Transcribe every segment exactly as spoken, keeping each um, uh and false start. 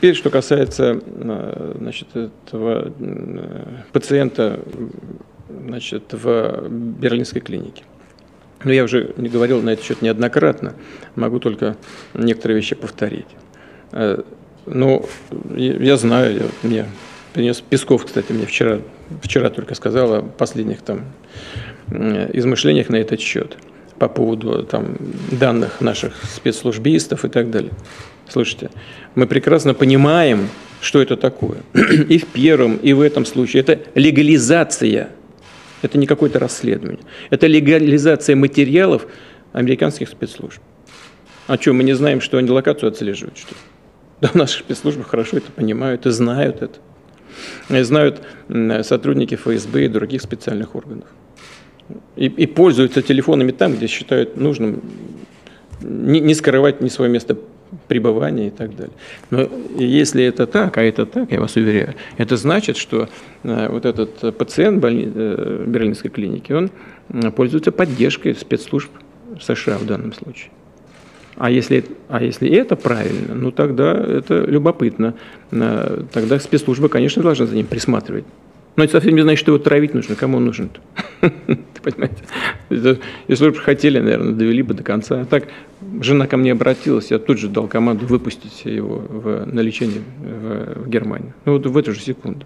Теперь, что касается, значит, этого пациента, значит, в берлинской клинике. Но я уже не говорил на этот счет неоднократно, могу только некоторые вещи повторить. Но я знаю, я, мне принес Песков, кстати, мне вчера, вчера только сказал о последних там измышлениях на этот счет по поводу там данных наших спецслужбистов и так далее. Слушайте, мы прекрасно понимаем, что это такое. И в первом, и в этом случае это легализация. Это не какое-то расследование. Это легализация материалов американских спецслужб. А что, мы не знаем, что они локацию отслеживают, что ли? Да, наши спецслужбы хорошо это понимают и знают это. И знают сотрудники эф эс бэ и других специальных органов. И, и пользуются телефонами там, где считают нужным не, не скрывать ни свое место пребывания и так далее. Но если это так, а это так, я вас уверяю, это значит, что э, вот этот пациент больни, э, берлинской клиники, он пользуется поддержкой спецслужб США в данном случае. А если, а если это правильно, ну тогда это любопытно. Э, тогда спецслужбы, конечно, должны за ним присматривать. Но это совсем не значит, что его травить нужно. Кому он нужен-то? Понимаете? Если бы хотели, наверное, довели бы до конца. А так жена ко мне обратилась, я тут же дал команду выпустить его в, на лечение в, в Германию. Ну вот в эту же секунду.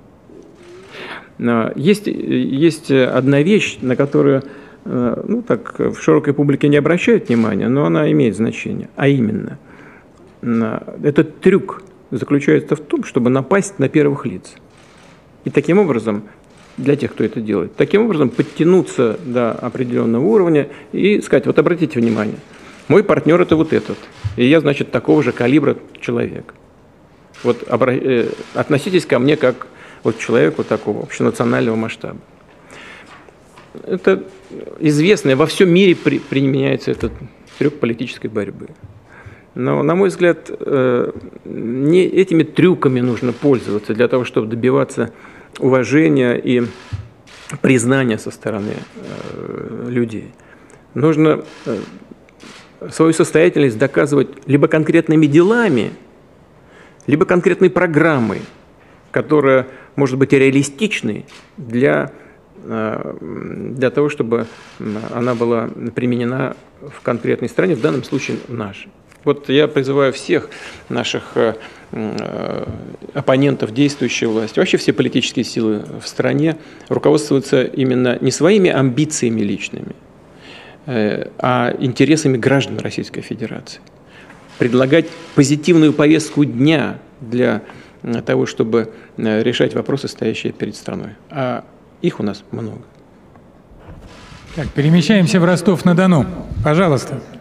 Есть, есть одна вещь, на которую ну, так, в широкой публике не обращают внимания, но она имеет значение. А именно, этот трюк заключается в том, чтобы напасть на первых лиц. И таким образом, для тех, кто это делает, таким образом подтянуться до определенного уровня и сказать, вот обратите внимание, мой партнер это вот этот, и я, значит, такого же калибра человек. Вот обра... э, относитесь ко мне как вот человек вот такого общенационального масштаба. Это известно, во всем мире при... применяется этот трюк политической борьбы. Но, на мой взгляд, э, не этими трюками нужно пользоваться для того, чтобы добиваться уважения и признания со стороны э, людей. Нужно э, свою состоятельность доказывать либо конкретными делами, либо конкретной программой, которая может быть реалистичной для, э, для того, чтобы она была применена в конкретной стране, в данном случае в нашей. Вот я призываю всех наших э, оппонентов действующей власти, вообще все политические силы в стране руководствоваться именно не своими амбициями личными, э, а интересами граждан Российской Федерации. Предлагать позитивную повестку дня для того, чтобы решать вопросы, стоящие перед страной. А их у нас много. Так, перемещаемся в Ростов-на-Дону. Пожалуйста.